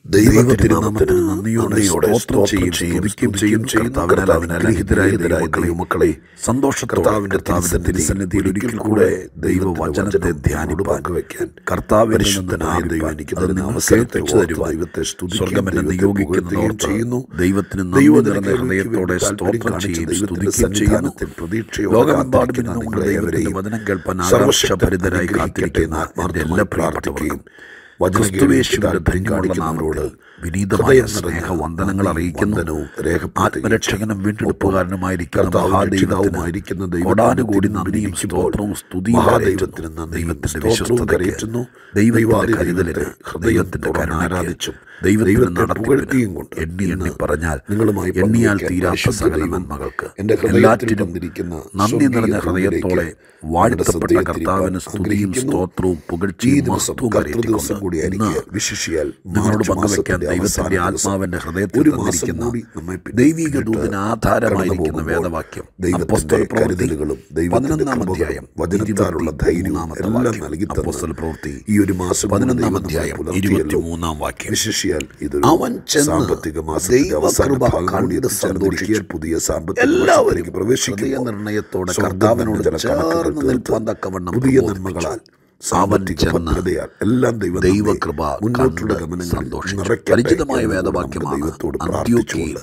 ദൈവത്തിരുനാമത്തിന് നന്ദിയോടെ സ്തോത്രം ചെയ്യുകയും ചെയ്യുന്നു. മക്കളെ സന്തോഷത്തോടെ തിരുസന്നിധിയിൽ ഒരിക്കൽ കൂടെ ദൈവവചനത്തെ ധ്യാനിപ്പാൻ കർത്താവിന്റെ പരിശുദ്ധനായ ദൈവം എനിക്ക് ദൈവത്തെ സ്തുതിക്കുകയും നിയോഗിക്കുകയും ചെയ്യുന്നു. ദൈവത്തിന് നന്ദി നിറഞ്ഞ ഹൃദയത്തോടെ സ്തോത്രം ചെയ്യുകയും ചെയ്യുന്നു. ലോകമെമ്പാടും വചനം കേൾപ്പാൻ ആകാംക്ഷഭരിതരായി കാത്തിരിക്കുന്ന ആത്മാർത്ഥ എല്ലാ പ്രാർത്ഥിക്കുകയും ക്രിസ്തുയേശുവിന്റെ ധന്യമുള്ള നാമത്തോട് വിനീതമായ സ്നേഹവന്ദനങ്ങൾ അറിയിക്കുന്നു. ആത്മരക്ഷകനും വീണ്ടെടുപ്പുകാരനുമായിരിക്കുന്ന മഹാദൈവമായിരിക്കുന്ന കോടാനുകൂടി നന്ദിയും സ്തോത്രവും സ്തുതിയും ദൈവത്തിന്റെ വിശ്വസ്തതയ്ക്കുന്നു. ദൈവത്തിന്റെ കരുതലിന് ഹൃദയത്തിന്റെ ആരാധിച്ചും ദൈവത്തിന്റെ നടപടിയും കൊണ്ട് എണ്ണി പറഞ്ഞാൽ നിങ്ങളുമായി എണ്ണിയാൽ തീരാത്ത സകല നന്മകൾക്ക് എല്ലാറ്റിനും നന്ദി നിറഞ്ഞ ഹൃദയത്തോടെ വാഴ്ത്തപ്പെട്ട കർത്താവിന് സ്തുതിയും സ്തോത്രവും പുകഴ്ചയും നിങ്ങളോട് പങ്കുവെക്കാൻ ദൈവത്തിന്റെ ആത്മാവിന്റെ ഹൃദയത്തിൽ തന്നിരിക്കുന്ന ദൈവിക ദൂതന് ആധാരമായിരിക്കുന്ന വേദവാക്യം അപ്പോസ്തലപ്രവൃത്തികളും 11-ാം അധ്യായം 23-ാം പ്രവൃത്തി ഈ ഒരു മാസം 11-ാം അധ്യായം 23-ാം വാക്യം. അവൻ സാമ്പത്തിക പുതിയ സാമ്പത്തിക പ്രവേശിക്കുക നിർണയത്തോടെ കർത്താവിനോട് ചേർന്ന് നിൽപ്പാൻ തക്കവണ്ണം പുതിയ നന്മകളാൽ എല്ലാം ദൈവകൃപ മുന്നോട്ടുള്ള ഗമനം സന്തോഷം. പരിചിതമായ വേദവാക്യമാണ് അന്ത്യോക്യയിൽ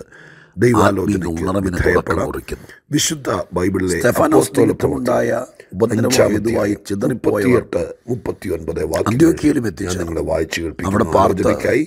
വിശുദ്ധ ബൈബിളിലെ സ്തെഫാനോസ്തോലത്തുണ്ടായ ഉപദ്രവമായി ചിതറിപ്പോയ 39 അന്ത്യോക്യയിലും എത്തിച്ച് നിങ്ങളെ വായിച്ചു കേൾപ്പിക്കും. പ്രാർത്ഥനയ്ക്കായി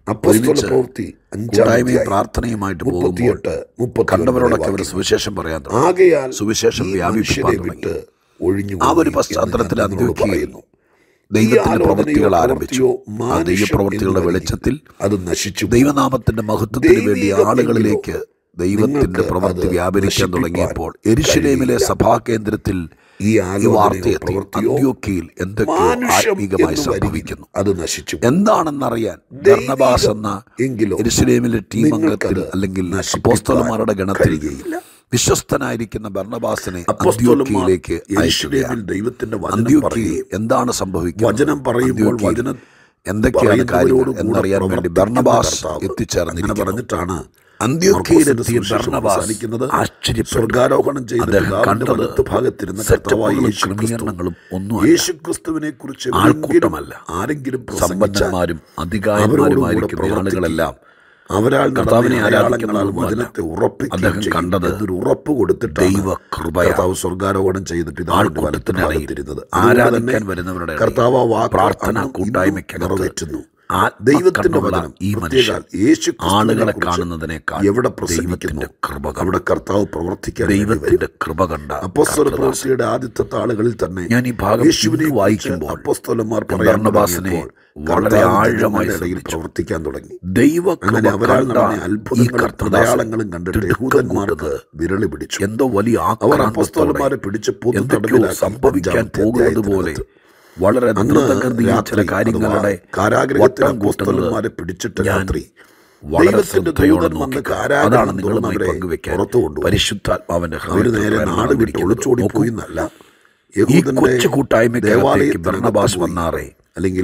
കൂട്ടായ്മയും പ്രാർത്ഥനയുമായിട്ട് പോകുമ്പോൾ കണ്ടവരോടൊക്കെ അവർ സുവിശേഷം പറയാൻ തുടങ്ങി. സുവിശേഷം വ്യാപിപ്പിട്ട് ആ ഒരു പശ്ചാത്തലത്തിൽ അന്ത്യോക്യയിൽ ദൈവത്തിന്റെ പ്രവൃത്തികൾ ആരംഭിച്ചു. ആ ദൈവപ്രവൃത്തികളുടെ വെളിച്ചത്തിൽ അത് നശിച്ചു. ദൈവനാമത്തിന്റെ മഹത്വത്തിന് വേണ്ടി ആളുകളിലേക്ക് ദൈവത്തിന്റെ പ്രവൃത്തി വ്യാപരിക്കാൻ തുടങ്ങിയപ്പോൾ യെരൂശലേമിലെ സഭാകേന്ദ്രത്തിൽ ഈ വാർത്തയെത്തി. അന്ത്യോക്യയിൽ എന്തൊക്കെയോ ആത്മീകമായി സംഭവിക്കുന്നു. അത് നശിച്ചു. എന്താണെന്നറിയാൻ ബർന്നബാസ് എന്ന യെരൂശലേമിലെ ടീം അംഗത്തിൽ അല്ലെങ്കിൽ അപ്പോസ്തലന്മാരുടെ ഗണത്തിൽ വിശ്വസ്തനായിരിക്കുന്ന ബർന്നബാസിനെ അന്ത്യോക്യയിലേക്ക് അയക്കുകയാണ്. ദൈവത്തിന്റെ അന്ത്യോക്യയിൽ എന്താണ് സംഭവിക്കുക, വചനം പറയുമ്പോൾ വചനം എന്തൊക്കെയാണ് കാര്യങ്ങൾ എന്നറിയാൻ വേണ്ടി ബർന്നബാസ് എത്തിച്ചേർന്ന് പറഞ്ഞിട്ടാണ് അന്ത്യോക്യയിലെത്തിയ ബർന്നബാസ് സ്വർഗാരോഹണം ചെയ്ത് ഭാഗത്തിരുന്ന ക്രമീകരണങ്ങളും ഒന്നും യേശുക്രിസ്തുവിനെ കുറിച്ച് ആൾക്കൂട്ടമല്ല. ആരെങ്കിലും സമ്പന്നന്മാരും അധികാരിമാരുമായിരിക്കുന്ന ആളുകളെല്ലാം അവരാൾ കർത്താവിനെ ആരാധിക്കുന്ന വചനത്തെ അദ്ദേഹം കണ്ടത് ഉറപ്പ് കൊടുത്തിട്ട് ദൈവകൃപയാവ് സ്വർഗാരോഹണം ചെയ്തിട്ട് ഇതായിരുന്നത് ആരാധനക്കാൻ വരുന്നവരുടെ കർത്താവ് പ്രാർത്ഥന കൂട്ടായ്മയ്ക്ക് നിറവേറ്റുന്നു. ദൈവത്തിന്റെ വചനം ഈ മനുഷ്യൻ യേശു ആളുകളെ കാണുന്നതിനേക്കാൾ എവിടെ പ്രസംഗിക്കുന്നു കൃപ, അവിടെ കർത്താവ് പ്രവർത്തിക്കാൻ ദൈവത്തിന്റെ കൃപ കണ്ട അപ്പോസ്തല പ്രവൃത്തിയുടെ ആദ്യത്തെ ആളുകളിൽ തന്നെ ഞാൻ ഈ ഭാഗം യേശുവിനെ വായിക്കുമ്പോൾ അപ്പോസ്തലന്മാർ ബർന്നബാസിനെ വളരെ ആഴമായി പ്രവർത്തിക്കാൻ തുടങ്ങി. ദൈവകൃപ അത്ഭുതങ്ങളും കണ്ടിട്ട് യഹൂദന്മാർക്ക് വിരളി പിടിച്ചു. എന്തോ വലിയ അപ്പോസ്തലന്മാരെ പിടിച്ച് സംഭവിക്കാൻ പോകുന്നത് പോലെ വളരെ ചില കാര്യങ്ങളുടെ കാരാഗ്രഹത്തിലും അപ്പോസ്തലന്മാരെ പിടിച്ചിട്ട് രാത്രി ദൈവത്തിന്റെ ദൂതൻ വന്ന് അതാണ് നിങ്ങളുമായി പങ്കുവെക്കാൻ പരിശുദ്ധാത്മാവിന്റെ നേരെ നാട് വിട്ട് ഒളിച്ചോടി പോയി എന്നല്ല. കൊച്ചു കൂട്ടായ്മയ്ക്ക് ബർന്നബാസ് വന്നാറേ അല്ലെങ്കിൽ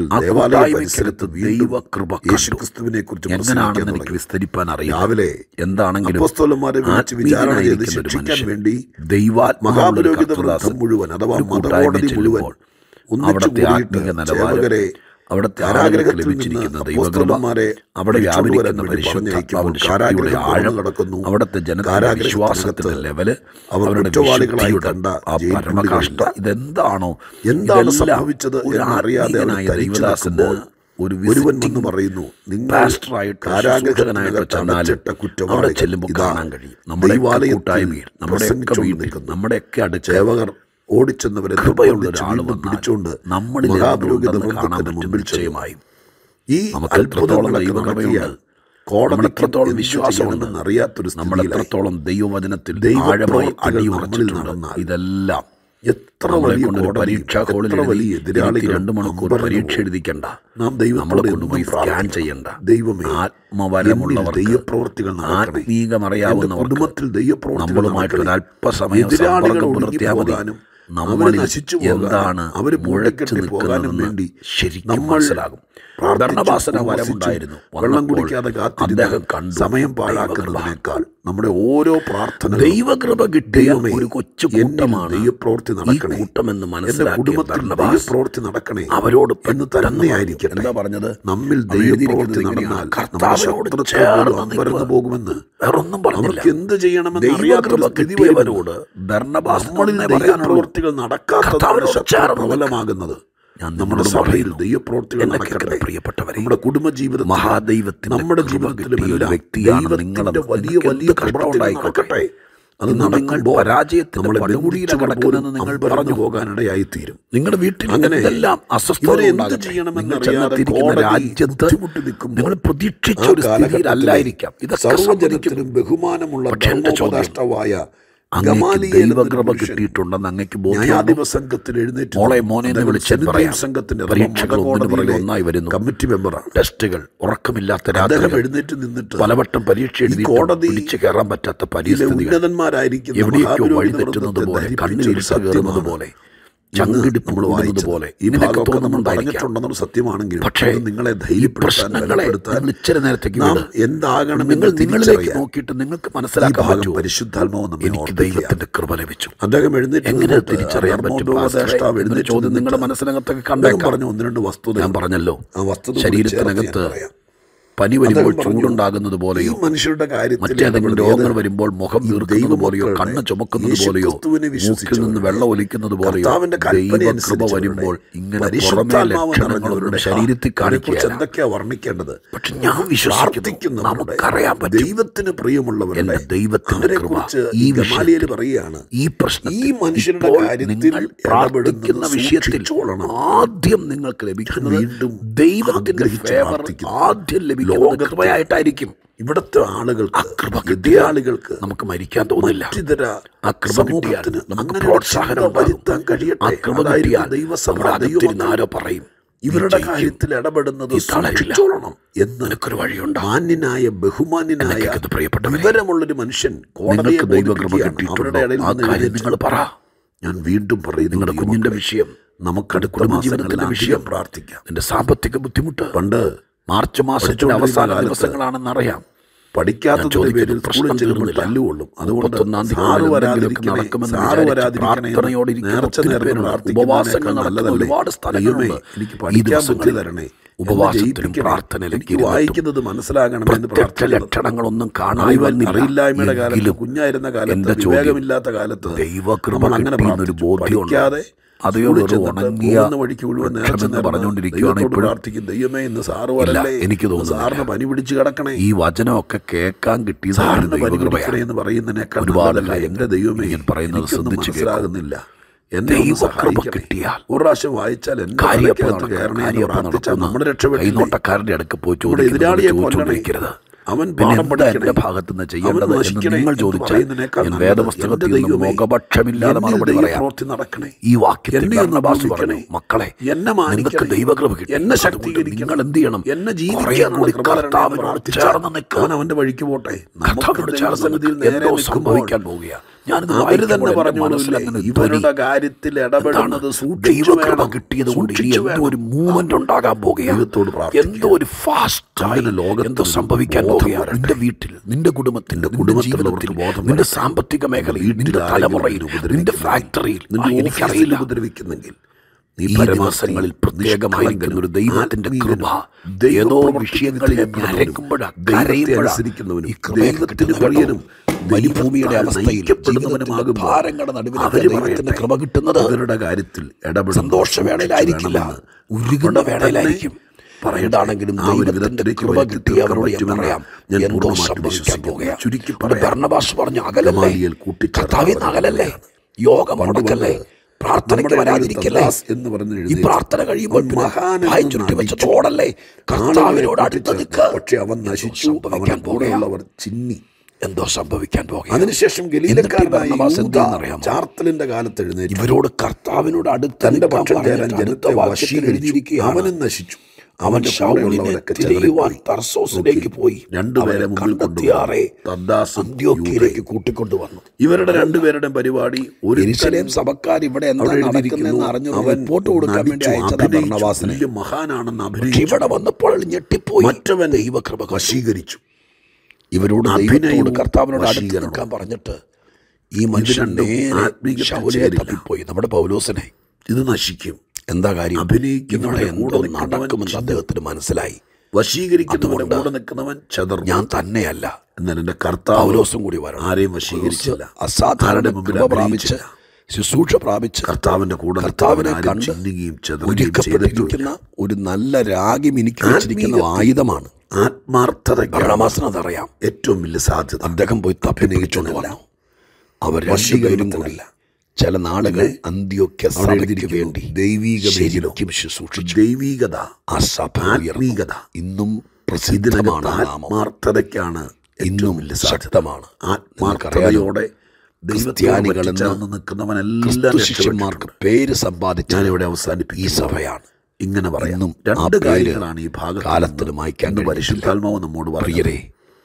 ദൈവകൃപ യേശുക്രിസ്തുവിനെ കുറിച്ച് എങ്ങനെയാണെന്ന് എനിക്ക് വിസ്തരിപ്പാൻ അറിയാം. രാവിലെ എന്താണെങ്കിലും അപ്പോസ്തലന്മാരെ വിളിച്ച് വിചാരണ ചെയ്ത് ശിക്ഷിക്കാൻ വേണ്ടി മഹാപുരോഹിതവൃന്ദം മുഴുവൻ അഥവാ മതകോടതി മുഴുവൻ അവിടുത്തെ ആത്മീക നിലവാരവരെ അവിടുത്തെ കാരാഗ്രഹത്തിൽ ലഭിച്ചിരിക്കുന്ന ദൈവകൃപമാരെ അവിടെ വ്യാപരിക്കുന്ന പരിശുദ്ധാത്മാവിന്റെ ശക്തിയുടെ ആഴം നടക്കുന്നു. അവിടുത്തെ ജനതാ വിശ്വാസത്തിന്റെ ലെവല് അവരുടെ കുറ്റവാളികളായിട്ടണ്ട ആ പരമകാഷ്ട ഇതെന്താണോ എന്താണ് സംഭവിച്ചത് എന്നറിയാതെ ദൈവദാസന് ഒരുവൻ വന്ന് പറയുന്നു, അവിടെ ചെല്ലുമ്പോൾ കാണാൻ കഴിയും നമ്മുടെ കൂട്ടായ്മയിൽ നമ്മുടെയൊക്കെ അടുച്ചേവകർ ഓടിച്ചെന്നവരെ പിടിച്ചുകൊണ്ട് നമ്മളിൽ മുമ്പിൽ ചെയ്യുമായും ഈ അത്ഭുതത്തോളം ദൈവകൃപയാൽ എത്രത്തോളം വിശ്വാസമുണ്ടെന്ന് അറിയാത്തൊരു നമ്മൾ എത്രത്തോളം ദൈവവചനത്തിൽ ആഴമായി അടിയുറച്ചിട്ടുണ്ട്. ഇതെല്ലാം എത്ര വലിയ പരീക്ഷാ ഹോളിൽ വലിയ എതിരാളി 2 മണിക്കൂർ പരീക്ഷ എഴുതിക്കണ്ട, നാം നമ്മളെ കൊണ്ടുപോയി സ്കാൻ ചെയ്യണ്ട. ദൈവമേ ആത്മവരമുള്ളവർ ദൈവപ്രവൃത്തികൾ ആത്മീകമറിയാവുന്ന കുടുംബത്തിൽ ദൈവപ്രവൃത്തി നമ്മളുമായിട്ടുള്ള അല്പസമയം പുലർത്തിയാകാനും നമ്മൾ നശിച്ചു എന്താണ് അവർ മുഴച്ചു നിൽക്കാനും വേണ്ടി ശരിക്കും മനസ്സിലാകും. ബർണ്ണബാസിന് വരമുണ്ടായിരുന്നു. വെള്ളം കുടിക്കാതെ അദ്ദേഹം കണ്ടു സമയം പാഴാക്കുന്നതിനേക്കാൾ നമ്മുടെ ഓരോ പ്രാർത്ഥന ദൈവകൃപ കിട്ടിയ ഒരു കൊച്ചു കൂട്ടമാണ്. ദൈവപ്രവൃത്തി നടക്കണേ, കൂട്ടമെന്ന് മനസ്സിലാക്കിയ ദൈവപ്രവൃത്തി നടക്കണേ അവരോട് എന്ന് തന്നെയായിരിക്കും. എന്താ പറഞ്ഞത്? നമ്മിൽ ദൈവപ്രവൃത്തി നടന്നാൽ കർത്താവിനോട് ചേർന്ന് പോകുമെന്ന് വേറൊന്നും പറഞ്ഞില്ല. എന്ത് ചെയ്യണമെന്ന് ദൈവകൃപ കിട്ടിയവരോട് ബർണ്ണബാസിന്റെ ദൈവപ്രവൃത്തികൾ നടക്കാത്ത പ്രബലമാകുന്നത് നമ്മുടെ സഭയിൽ ദൈവപ്രവൃത്തികൾ നടക്കട്ടെ. പ്രിയപ്പെട്ടവരെ, നമ്മുടെ കുടുംബജീവിതം മഹാദൈവത്തിന് നമ്മുടെ ജീവിതത്തിലും വ്യക്തിയാണ് നിങ്ങളുടെ വലിയ വലിയ കൃപയുണ്ടായിക്കോട്ടെ. അത് നടക്കുമ്പോൾ പരാജയത്തിന്റെ പടുകുടിയിലാണ് കിടക്കുന്നതെന്ന് നിങ്ങൾ പറഞ്ഞു പോകാനിടയായിത്തീരും. നിങ്ങളുടെ വീട്ടിൽ അങ്ങനെ എല്ലാം അസ്വസ്ഥത എന്ത് ചെയ്യണമെന്ന് അറിയാതെ രാജ്യത്ത് നിങ്ങൾ പ്രതീക്ഷിച്ച ഒരു സ്ഥിതിയിലല്ലായിരിക്കാം. ഇത് സാർവജനികനും ബഹുമാനമുള്ള ധർമ്മോപദേഷ്ടാവായ ദൈവകൃപ കിട്ടിയിട്ടുണ്ടെന്ന് അങ്ങേക്ക് സംഘത്തിൽ എഴുന്നേറ്റ് മോളെ മോനെ എന്ന് വിളിച്ച് പറയാം. സംഘത്തിന്റെ പരീക്ഷകൾ ഒന്നായി വരുന്നു. കമ്മിറ്റി മെമ്പറാണ്. ടെസ്റ്റുകൾ, ഉറക്കമില്ലാത്ത രാത്രി എഴുന്നേറ്റ് നിന്നിട്ട് പലവട്ടം പരീക്ഷ എഴുതി കോടതി പിടിച്ചു കയറാൻ പറ്റാത്ത പരിസ്ഥിതി, ഉന്നതന്മാരായിരിക്കും എവിടെയൊക്കെയോ വഴി തെറ്റുന്നത് പോലെ, കണ്ണിൽ കയറുന്നത് പോലെ, ചങ്കിടിപ്പ് പോലെ ഇതിനൊക്കെ പറഞ്ഞിട്ടുണ്ടെന്നുള്ള സത്യമാണെങ്കിൽ പക്ഷേ നിങ്ങളെ ധൈര്യപ്പെടുത്താൻ ഇച്ചിരി നേരത്തേക്ക് എന്താകണം നിങ്ങളിലേക്ക് നോക്കിയിട്ട് നിങ്ങൾക്ക് മനസ്സിലാക്കാൻ പറ്റും. പരിശുദ്ധാത്മാവ് എനിക്ക് ദൈവത്തിന്റെ കൃപ ലഭിച്ചു. അദ്ദേഹം എഴുന്നേറ്റ് എങ്ങനെ തിരിച്ചറിയാൻ പറ്റും ചോദ്യം നിങ്ങളുടെ മനസ്സിനകത്തൊക്കെ കണ്ടേക്കാം. പറഞ്ഞു ഒന്ന് രണ്ട് വസ്തുത ഞാൻ പറഞ്ഞല്ലോ. ആ വസ്തുത ശരീരത്തിനകത്ത് പനി വരുമ്പോൾ ചൂടുണ്ടാകുന്നത് പോലെയോ, മനുഷ്യരുടെ കാര്യത്തിൽ മറ്റേതെങ്കിലും രോഗങ്ങൾ വരുമ്പോൾ മുഖം വീർക്കുന്നത് പോലെയോ, കണ്ണ് ചുമക്കുന്നത് പോലെയോ, മൂക്കിൽ നിന്ന് വെള്ളം ഒലിക്കുന്നത് പോലെയോ, ദൈവകൃപ വരുമ്പോൾ ഇങ്ങനെ ലക്ഷണങ്ങളുടെ ശരീരത്തിൽ കാണിക്കുക എന്തൊക്കെയാ വർണ്ണിക്കേണ്ടത്. പക്ഷെ ഞാൻ വിശ്വസിക്കുന്നു നമുക്കറിയാൻ പറ്റും ദൈവത്തിന് പ്രിയമുള്ളവർ ദൈവത്തിന്റെ കൃപ ഈ വിഷയത്തിൽ പറയുകയാണ്. ഈ പ്രശ്നം ഈ മനുഷ്യരുടെ കാര്യത്തിൽ പ്രാർത്ഥിക്കുന്ന വിഷയത്തിൽ ആദ്യം നിങ്ങൾക്ക് ലഭിക്കുന്നത് വീണ്ടും ദൈവത്തിന്റെ ഫേവർ ആദ്യം ലഭിക്കും. കൃപയായിട്ടായിരിക്കും. ഇവിടുത്തെ ആളുകൾക്ക് കൃപ കിട്ടിയ ആളുകൾക്ക് നമുക്ക് മരിക്കാൻ തോന്നില്ല. ആ കൃപ കിട്ടിയാൽ നമുക്ക് പ്രോത്സാഹനം വരുത്താൻ കഴിയട്ടെ. ദൈവസഭ പറയും ഇവരുടെ കാര്യത്തിൽ ഇടപെടുന്നത് സൂക്ഷിച്ചോളണം എന്നൊരു വഴിയുണ്ട്. മാന്യനായ ബഹുമാന്യനായ പ്രിയപ്പെട്ട വിവരമുള്ളൊരു മനുഷ്യൻ കോടതിയെ ദൈവകൃപ കിട്ടിയിട്ടുണ്ട്. ആ കാര്യം നിങ്ങൾ പറ. ഞാൻ വീണ്ടും പറയും, നിങ്ങളുടെ കുഞ്ഞിന്റെ വിഷയം നമുക്കടുത്ത മാസങ്ങളിലെ വിഷയം പ്രാർത്ഥിക്കാം. നിന്റെ സാമ്പത്തിക ബുദ്ധിമുട്ട് പണ്ട് മാർച്ച് മാസത്തിന്റെ അവസാന ദിവസങ്ങളാണെന്നറിയാം. പഠിക്കാത്തതിന്റെ പേരിൽ സ്കൂളിൽ ചെല്ലുമ്പോൾ തല്ലുകൊള്ളും. അതുകൊണ്ട് ഒരുപാട് സ്ഥലങ്ങളുണ്ട്. എനിക്ക് പഠിക്കാൻ ബുദ്ധി തരണേ, ഉപവാസത്തിലും പ്രാർത്ഥനയിലേക്ക് വായിക്കുന്നത് മനസ്സിലാകണമെന്ന് പ്രാർത്ഥന. ലക്ഷണങ്ങളൊന്നും കാണാനില്ലായ്മയുടെ കാലത്ത്, കുഞ്ഞായിരുന്ന കാലത്ത്, വിവേകമില്ലാത്ത കാലത്ത് ദൈവകൃപ അങ്ങനെ ഒരു ബോധ്യമില്ലാതെ അതെയോ ഉണങ്ങിയ വഴിക്ക് മുഴുവൻ പറഞ്ഞുകൊണ്ടിരിക്കുകയാണ്. പ്രാർത്ഥിക്കും, ദൈവമേ ഇന്ന് സാറ് വരല്ലേ, എനിക്ക് തോന്നുന്നു സാറിന് പനി പിടിച്ച് കിടക്കണേ. ഈ വചനമൊക്കെ കേൾക്കാൻ കിട്ടി സാറിന് പനി പിടിക്കണേ എന്ന് പറയുന്നതിനേക്കാൾ ഒരുപാടല്ല. എന്റെ ദൈവമേ ഞാൻ പറയുന്നത് ശ്രദ്ധിച്ച് മനസ്സിലാകുന്നില്ല. എന്നെ കിട്ടിയാൽ ഒരു പ്രാവശ്യം വായിച്ചാൽ നമ്മുടെ രക്ഷപ്പെട്ടോട്ടക്കാരന്റെ അടുക്ക് പോയി എതിരാളിയെ കൊല്ലണേക്കരുത്. അവൻ എന്റെ ഭാഗത്തു നിന്ന് ചെയ്യേണ്ടത് എന്ന് നിങ്ങൾ ചോദിച്ചാൽ ഞാൻ വേദപുസ്തകത്തിൽ നിന്ന് മുഖപക്ഷമില്ലാതെ മറുപടി പറയാം. ഈ വാക്യത്തിൽ പറഞ്ഞു, മക്കളെ നിങ്ങൾക്ക് ദൈവകൃപ കിട്ടി, എന്നെ ശക്തീകരിക്കണം. നിങ്ങൾ എന്ത് ചെയ്യണം? എന്നെ കർത്താവിനോട് ചേർന്ന് നിൽക്കാൻ അവന്റെ വഴിക്ക് പോട്ടെ. കർത്താവിനോട് ചേർന്ന് എന്തോ സംഭവിക്കാൻ പോവുകയാണ്. അവര് തന്നെ പറഞ്ഞു, ഇവരുടെ കാര്യത്തിൽ ഇടപെടുന്നത് ദൈവകൃപ കിട്ടിയത് കൊണ്ട് എന്തോ ഒരു മൂവ്മെന്റ് ഉണ്ടാകാൻ പോകുകയാണ്. എന്തോ ഒരു ഫാസ്റ്റ് ലോകം എന്തോ സംഭവിക്കാൻ പോകുകയാണ്. നിന്റെ വീട്ടിൽ, നിന്റെ കുടുംബത്തിന്റെ നിന്റെ സാമ്പത്തിക മേഖലയിൽ, നിന്റെ തലമുറയിൽ, നിന്റെ ഫാക്ടറിയിൽ എനിക്കറിയില്ല ഉപദ്രവിക്കുന്നെങ്കിൽ നീ പരമാസങ്ങളിൽ പ്രത്യേകമായി ഒരു ദൈവത്തിന്റെ കൃപ ഏതോ വിഷയങ്ങളിൽ അനുസരിക്കുന്നവനും ദൈവത്തിന് പ്രിയനും മരുഭൂമിയുടെ അവസ്ഥയിൽപ്പെടുന്നവനുമാകും ഭാരങ്ങളുടെ നടുവിൽ ദൈവത്തിന്റെ കൃപ കിട്ടുന്നത് അവരുടെ കാര്യത്തിൽ ഇടപെടും. സന്തോഷവേളയിലായിരിക്കില്ല, ഉരുകുന്ന വേളയിലായിരിക്കും. പറയണ്ടാണെങ്കിലും ദൈവത്തിന്റെ കൃപ കിട്ടി അവരോട് പറയാം എന്തോ സംഭവിക്കാൻ പോകുകയാണ്. ചുരുക്കി ഭരണഭാഷ പറഞ്ഞു, അകലല്ലേ കർത്താവിന്ന് അകലല്ലേ, യോഗം മുടക്കല്ലേ, പ്രാർത്ഥനയ്ക്ക് വരാതിരിക്കല്ലേ എന്ന് പറഞ്ഞു. ഈ പ്രാർത്ഥന കഴിയുമ്പോൾ ചുരുട്ടി വെച്ച ചോടല്ലേ കർത്താവിനോട് അടുത്ത് നിൽക്കുക. പക്ഷെ അവൻ നശിച്ചു, അവൻ കൂടെയുള്ളവർ ചിന്നി എന്തോ സംഭവിക്കാൻ പോകും. അതിനുശേഷം ചാർത്തലിന്റെ കാലത്ത് എഴുന്നേറ്റ് ഇവരോട് കർത്താവിനോട് അടുത്ത് ജനത്തെ വശീകരിച്ചിരിക്കുക. അവനും നശിച്ചു, അവൻ ശൗലിനെ തിരയുവാൻ തർസോസിലേക്ക് പോയി. രണ്ടുപേരെ മുമ്പിൽ കണ്ടെത്തിയാറെ അന്ത്യോക്യയിലേക്ക് കൂട്ടിക്കൊണ്ടുവന്നു. ഇവരുടെ രണ്ടുപേരുടെ പരിപാടി യെരൂശലേം സഭക്കാർ ഇവിടെ എന്താ നടക്കുന്നതെന്ന് അറിഞ്ഞു റിപ്പോർട്ട് കൊടുക്കാൻ വേണ്ടി അയച്ചതാ ബർന്നബാസിനെ. മഹാനാണെന്ന് ഇവിടെ വന്നപ്പോൾ ഞെട്ടിപ്പോയി. മറ്റവൻ ദൈവകൃപ വശീകരിച്ചു. ഇവരോട് ദൈവത്തോട് കർത്താവിനോട് അടുത്ത് നിൽക്കാൻ പറഞ്ഞിട്ട് ഈ മനുഷ്യൻ ശൗലിനെ തപ്പിപ്പോയി. നമ്മുടെ പൗലോസിനെ ഇത് നശിക്കും. എന്താ കാര്യം? അഭിനയിക്കുന്നവരെ എന്തോ നടക്കുമെന്ന് അദ്ദേഹത്തിന് മനസ്സിലായി. വശീകരിക്കുന്നവരെ കൂടെ നിൽക്കുന്നവൻ ചതർന്നു. ഞാൻ തന്നെയല്ല, എന്നാൽ എന്റെ കർത്താവ് പൗലോസും കൂടി വരണം. ആരെയും വശീകരിച്ചില്ല. അസാധാരണ കൃപ പ്രാപിച്ച് ശുശ്രൂഷ പ്രാപിച്ച് കർത്താവിന്റെ കൂടെ കർത്താവിനെ കണ്ട് ഒരുക്കപ്പെട്ടിരിക്കുന്ന ഒരു നല്ല രാഗി മിനുക്കി വെച്ചിരിക്കുന്ന ആയുധമാണ് ആത്മാർത്ഥത. അതറിയാം. ഏറ്റവും വലിയ സാധ്യത അദ്ദേഹം പോയി തപ്പിനയിച്ചുകൊണ്ട് വന്നു. അവർ രണ്ടുപേരും കൂടില്ല. ചില നാളുകൾ അന്ത്യോക്യ സഭയ്ക്ക് വേണ്ടി ശരിക്കും ശുശ്രൂഷിച്ചു. ദൈവീകത, ആ സഭ ആത്മീകത ഇന്നും പ്രസിദ്ധമാണ്. ആത്മാർത്ഥതയ്ക്കാണ് ഇന്നും ശക്തമാണ്. ആത്മാർത്ഥതയോടെ ക്രിസ്ത്യാനികളെന്ന് നിൽക്കുന്നവനെല്ലാം ശിഷ്യന്മാർക്ക് പേര് സമ്പാദിച്ച ഞാനിവിടെ അവസാനിപ്പിക്കും. ഈ സഭയാണ്. ഇങ്ങനെ പറയുന്നു. രണ്ട് കാര്യങ്ങളാണ് ഈ ഭാഗത്ത് കാലത്തിന് മായ്ക്കാൻ പരിശുദ്ധാത്മാവ് നമ്മോട് പ്രിയരെ,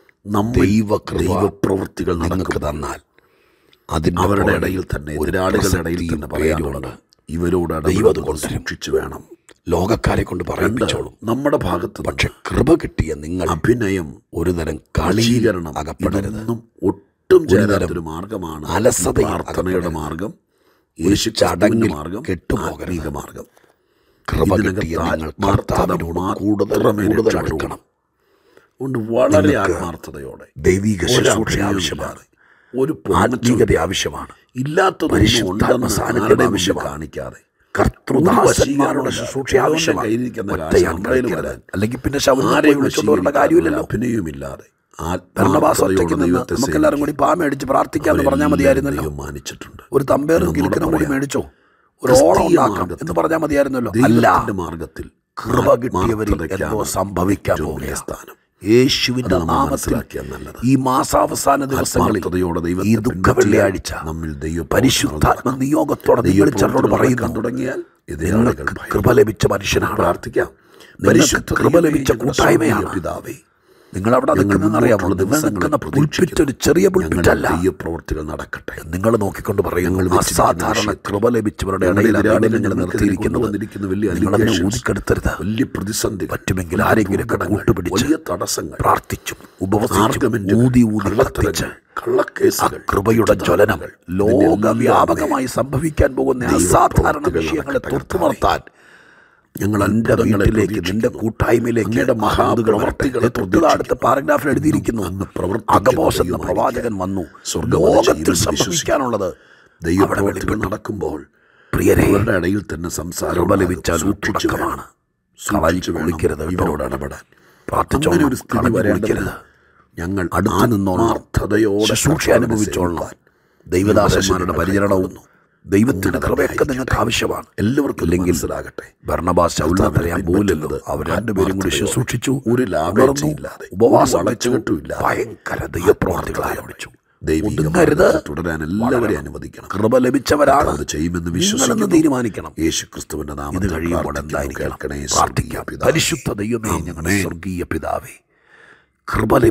ദൈവപ്രവൃത്തികൾ നിങ്ങൾക്ക് തന്നാൽ അവരുടെ ഇടയിൽ തന്നെ, എതിരാളികളുടെ ഇടയിൽ തന്നെ പറയാനുള്ളത് ഇവരോട് സൂക്ഷിച്ചു വേണം. ലോകക്കാരെ കൊണ്ട് പറയിപ്പിച്ചോളും നമ്മുടെ ഭാഗത്ത്. പക്ഷെ കൃപ കിട്ടിയ നിങ്ങൾ അഭിനയം, ഒരു തരം കളീകരണം അകപ്പെടരുത്. ഒട്ടും ചേരാത്തൊരു മാർഗമാണ് പ്രാർത്ഥനയുടെ മാർഗം, യേശു ചടങ്ങിൽ മാർഗം, ആത്മീക മാർഗം. കൃപ കിട്ടിയ നിങ്ങൾ കർത്താവിനോട് കൂടുതൽ അടുക്കണം. വളരെ ആത്മാർത്ഥതയോടെ ദൈവിക ശുശ്രൂഷ ആവശ്യമാണ്. ഒരു ആത്മീയത ആവശ്യമാണ്. ഇല്ലാത്തതുണ്ടെന്ന സാന്നിധ്യം ആവശ്യം കാണിക്കാതെ കർത്തൃദാസന്മാരുടെ ശുശ്രൂഷ ആവശ്യമാണ്. അല്ലെങ്കിൽ പിന്നെ ശൗലിനെ വിളിച്ചുകൊണ്ടുവരേണ്ട കാര്യമില്ലല്ലോ. അഭിനയമില്ലാതെ നമുക്കെല്ലാവരും കൂടി പാ മേടിച്ച് പ്രാർത്ഥിക്കാന്ന് പറഞ്ഞാൽ മതിയായിരുന്നല്ലോ. മാനിച്ചിട്ടുണ്ട്. ഒരു തമ്പേറും കിലുക്കനും കൂടി മേടിച്ചോ, ഒരു ഓളം ഉണ്ടാക്കാം എന്ന് പറഞ്ഞാൽ മതിയായിരുന്നല്ലോ. അല്ല, മാർഗത്തിൽ കൃപ കിട്ടിയവരിൽ എന്തോ സംഭവിക്കാൻ പോകുന്ന സ്ഥാനം യേശുവിന്റെ നാമത്തിൽ ഈ മാസാവസാന ദിവസങ്ങളിൽ ഈ ദുഃഖ വെള്ളിയാഴ്ച പരിശുദ്ധാത്മ നിയോഗത്തോടെ നിങ്ങൾ ചിലരോട് പറയുന്നു തുടങ്ങിയാൽ നിങ്ങൾക്ക് കൃപ ലഭിച്ച മനുഷ്യനാണ്. പ്രാർത്ഥിക്കാം. പരിശുദ്ധ കൃപ ലഭിച്ച കൂട്ടായ്മയാണ്. പിതാവേ, നിങ്ങൾ അവിടെ നിൽക്കുന്നറിയാമോ? നിങ്ങൾ നിൽക്കുന്ന പുൽപ്പിറ്റ് ഒരു ചെറിയ പുൽപ്പിറ്റല്ല. പ്രവൃത്തികൾ നടക്കട്ടെ. നിങ്ങൾ നോക്കിക്കൊണ്ട് പറയുന്നു, അസാധാരണ കൃപ ലഭിച്ചവരുടെ ഇടയിലാണ് നിങ്ങൾ നിർത്തിയിരിക്കുന്നത്. നിങ്ങളെന്നെ ഊതിക്കെടുത്തരുത്. വലിയ പ്രതിസന്ധി പറ്റുമെങ്കിൽ ആരെങ്കിലും കൂട്ടുപിടിച്ച് വലിയ തടസ്സങ്ങൾ പ്രാർത്ഥിച്ചും ഉപവസിച്ചും ഊതി കത്തിച്ച് കൃപയുടെ ജ്വലനം ലോകവ്യാപകമായി സംഭവിക്കാൻ പോകുന്ന അസാധാരണ വിഷയങ്ങളെ തൊട്ടുനിർത്താൻ ഞങ്ങൾ എൻ്റെ വീട്ടിലേക്ക്, നിന്റെ കൂട്ടായ്മയിലേക്ക് അടുത്ത പാരഗ്രാഫിൽ എഴുതിയിരിക്കുന്നു. അഗബോസ് എന്ന പ്രവാചകൻ വന്നു. ലോകത്തിൽ സംഭവിക്കാനുള്ളത് ദൈവപ്രവൃത്തികൾ നടക്കുമ്പോൾ പ്രിയരെ ഇടയിൽ തന്നെ സംസാരം ലഭിച്ചാൽ തുടക്കമാണ്. കളഞ്ഞു വിളിക്കരുത്. ഇവരോട് ഇടപെടാൻ പ്രാർത്ഥിച്ചോ. ഒരു സ്ഥിതി വരേണ്ടത് ഞങ്ങൾ അടുത്തു നിന്നോണാർത്ഥതയോടെ ശുശ്രൂഷ അനുഭവിച്ചോളാൻ ദൈവദാസന്മാരുടെ പരിചരണവും ദൈവത്തിന്റെ കൃപയൊക്കെ നിങ്ങൾക്ക് ആവശ്യമാണ്. എല്ലാവർക്കും ഇല്ലെങ്കിൽ മനസ്സിലാകട്ടെ. ബർന്നബാസ് ശൗലിനെ അറിയാൻ പോലല്ലോ. അവർ രണ്ടുപേരും കൂടി ശുശ്രൂഷിച്ചു. ഒരു ലാഭമില്ലാതെ ഉപവാസം വെച്ചുകെട്ടില്ല. ഭയങ്കര ദൈവപ്രവർത്തികൾ ആരംഭിച്ചു. തുടരാൻ എല്ലാവരെയും അനുവദിക്കണം. കൃപ ലഭിച്ചവരാണ് അത് ചെയ്യുമെന്ന് വിശ്വസിക്കുന്നു. തീരുമാനിക്കണം. യേശുക്രിസ്തുവിന്റെ നാമത്തിൽ കഴിയുമ്പോൾ എന്തായിരിക്കണം? പ്രാർത്ഥിക്കാം. പരിശുദ്ധ ദൈവമേ, ഞങ്ങളുടെ സ്വർഗീയ പിതാവേ, കൃപ